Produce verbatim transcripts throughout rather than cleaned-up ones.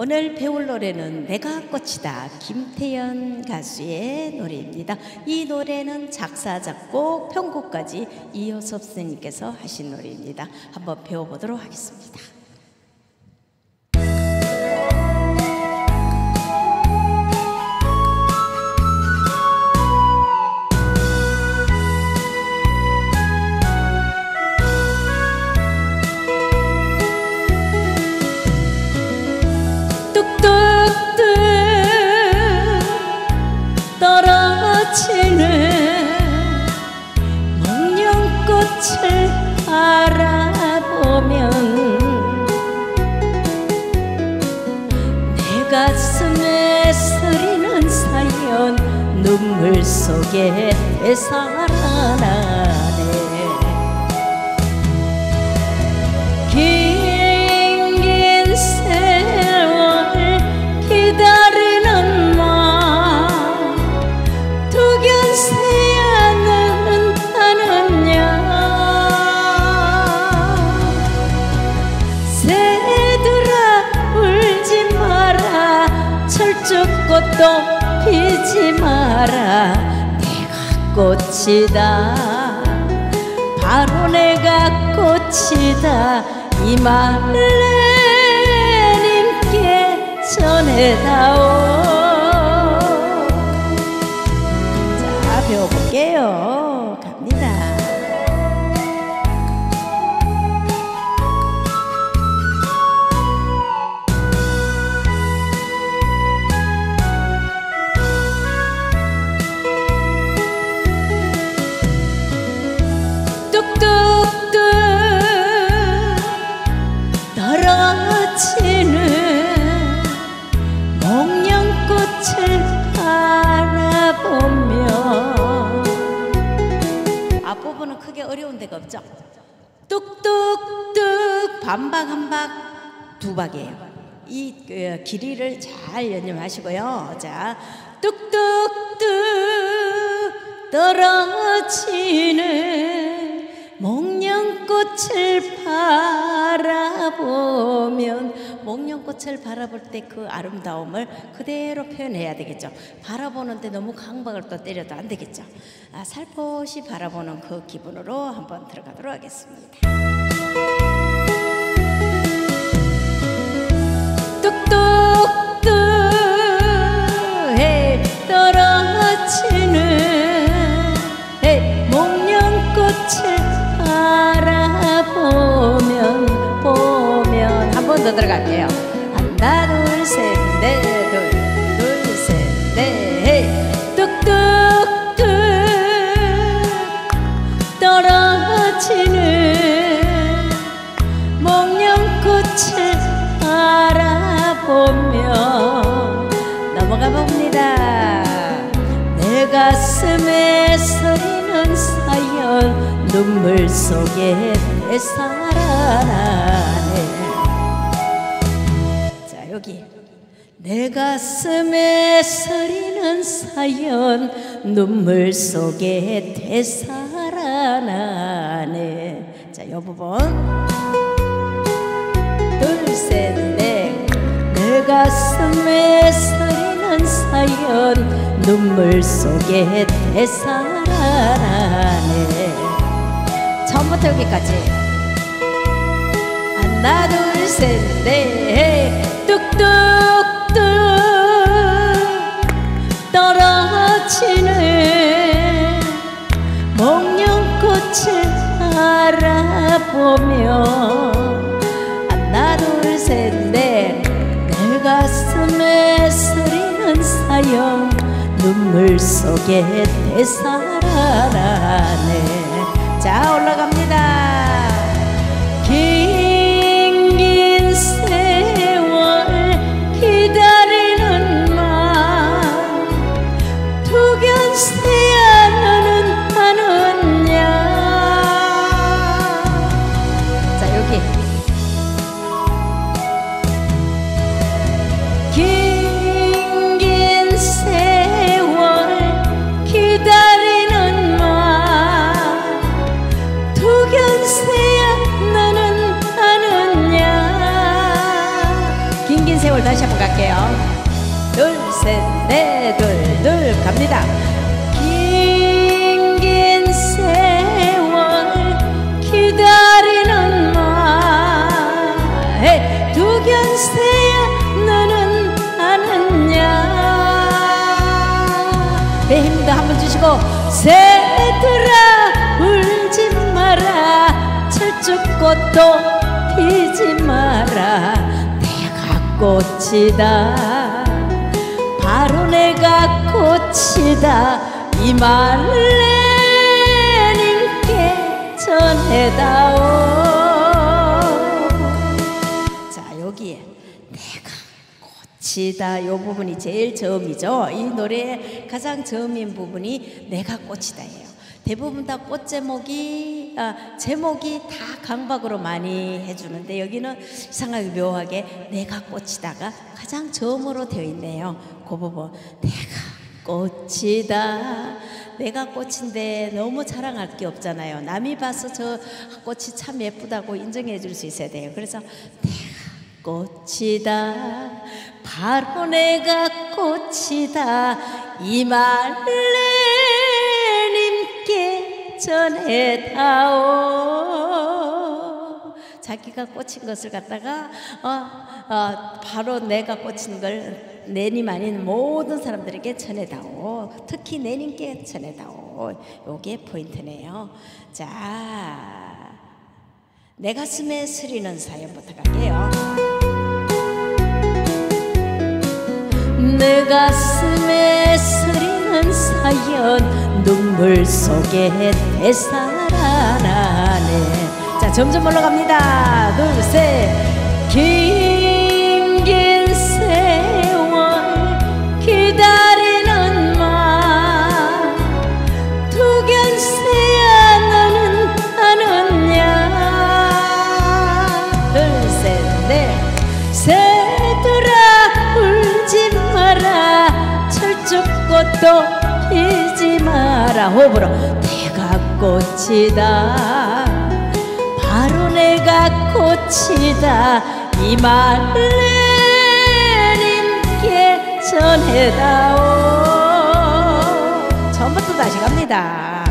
오늘 배울 노래는 내가 꽃이다, 김태연 가수의 노래입니다. 이 노래는 작사, 작곡, 편곡까지 이효섭 선생님께서 하신 노래입니다. 한번 배워보도록 하겠습니다. 떨어지는 목련꽃을 바라보면 내 가슴에 서리는 사연 눈물 속에 되살아나네. 긴긴 세월 기다리는 새야는 하느냐. 새들아 울지 마라, 철쭉꽃도 피지 마라. 내가 꽃이다, 바로 내가 꽃이다. 이 말을 내님께 전해다오. 배워볼게요. 갑니다. 뚝뚝뚝 떨어지는 목련꽃을 바라보며. 앞부분은 크게 어려운 데가 없죠? 뚝뚝뚝 반박 한박 두 박이에요. 이 그, 길이를 잘 연습하시고요. 자, 뚝뚝뚝 떨어지는 목련꽃을 바라보면, 목련꽃을 바라볼 때 그 아름다움을 그대로 표현해야 되겠죠. 바라보는데 너무 강박을 또 때려도 안 되겠죠. 아, 살포시 바라보는 그 기분으로 한번 들어가도록 하겠습니다. 뚝뚝뚝 해 떨어지는 해 목련꽃을 바라보면 보면. 한 번 더 들어갈게요. 하나 둘 셋 넷 둘 둘 셋 넷. 뚝뚝뚝 떨어지는 목련꽃을 바라보며 넘어가 봅니다. 내 가슴에 서리는 사연 눈물 속에 되살아나네. 자, 여기 내 가슴에 서리는 사연 눈물 속에 되살아나네. 자, 요 부분 둘 셋 넷. 내 가슴에 서리는 사연 눈물 속에 되살아나네. 처음부터 여기까지. 하나 둘 셋 넷. 뚝뚝뚝 떨어지는 목련꽃을 바라보며 하나 둘 셋 넷. 내 가슴에 서리는 사연 눈물 속에 되살아나네. 자, 올라갑니다. 긴긴 세월 기다리는 맘 두견새야 너는 하느냐. 자, 여기 긴긴 세월 기다리는 맘 두견 세월 다시 한번 갈게요. 둘, 셋, 넷, 둘, 둘 갑니다. 긴긴 세월 기다리는 말 두견새야 너는 아느냐. 배 힘도 한번 주시고 새들아 울지 마라 철쭉꽃도 피지 마라 내가 꽃이다 바로 내가 꽃이다 이 말을 내님께 전해다오. 자 여기에 내가 꽃이다 요 부분이 제일 저음이죠. 이 노래의 가장 저음인 부분이 내가 꽃이다예요. 대부분 다 꽃 제목이 아, 제목이 다 강박으로 많이 해주는데 여기는 이상하게 묘하게 내가 꽃이다가 가장 저음으로 되어 있네요. 그 부분 내가 꽃이다 내가 꽃인데 너무 자랑할 게 없잖아요. 남이 봐서 저 꽃이 참 예쁘다고 인정해 줄 수 있어야 돼요. 그래서 내가 꽃이다 바로 내가 꽃이다 이 말을 내님께 전해다오. 자기가 꽂힌 것을 갖다가 어, 어, 바로 내가 꽂힌 걸 내님 아닌 모든 사람들에게 전해다오. 특히 내님께 전해다오. 요게 포인트네요. 자, 내 가슴에 스리는 사연부터 갈게요. 내 가슴에 스리는 사연 눈물 속에 되살아나네. 자 점점 올라갑니다. 둘 셋. 긴긴 세월 기다리는 말 두견새야 너는 아느냐. 둘 셋 넷. 새들아 울지 마라 철쭉꽃도 피지 마라. 호흡으로 내가 꽃이다 바로 내가 꽃이다 이 말을 내님께 전해다오. 처음부터 다시 갑니다.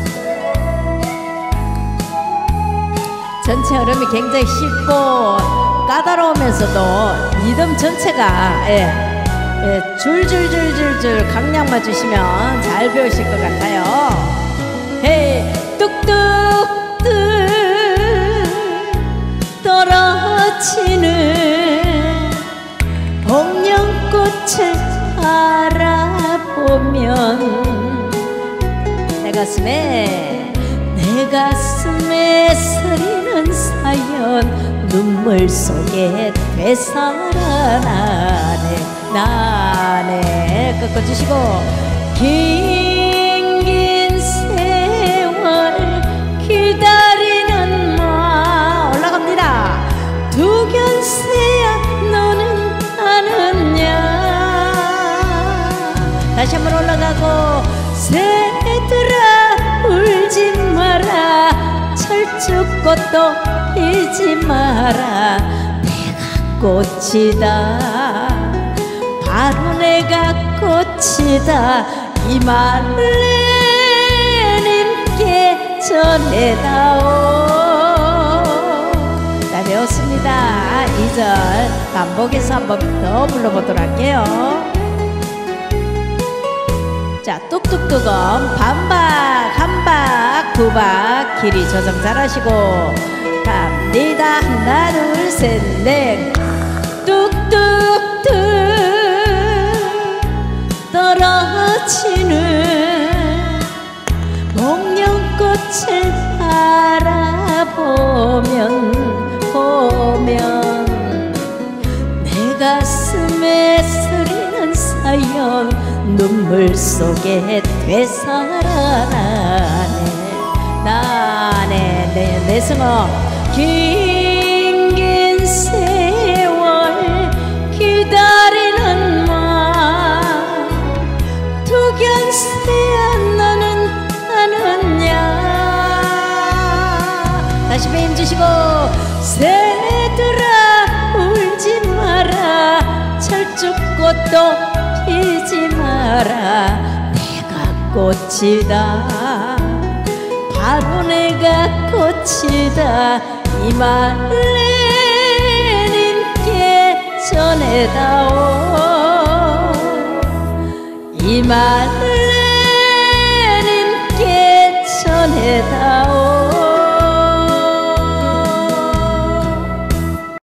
전체 흐름이 굉장히 쉽고 까다로우면서도 리듬 전체가 예, 예, 줄줄줄줄줄 강약 맞추시면 잘 배우실 것 같아요. 헤이 뚝뚝뚝 떨어지는 복령꽃을 바라보면 내 가슴에 내 가슴에 스리는 사연 눈물 속에 되살아나네. 나네 꺾어주시고 긴긴 세월 기다리는 마. 올라갑니다. 두견새야 너는 아느냐. 다시 한번 올라가고 새들아 울지 마라 철쭉꽃도 피지 마라 내가 꽃이다 바로 내가 꽃이다 이 말을 내님께 전해다오. 자 배웠습니다. 이 절 반복해서 한 번 더 불러보도록 할게요. 자 뚝뚝뚝은 반박 한박 두박 길이 조정 잘하시고 갑니다. 하나 둘 셋 넷. 뚝뚝뚝 떨어지는 목련꽃을 바라보면 보면 내 가슴에 스리는 사연 눈물 속에 되살아나네. 나네 내 내승어 긴긴 세월 기다리는 말 두견새야 너는 아느냐. 다시 배 힘주시고 새들아 울지 마라 또 피지 마라 내가 꽃이다 바로 내가 꽃이다 이 말을 님께 전해다오 이 말을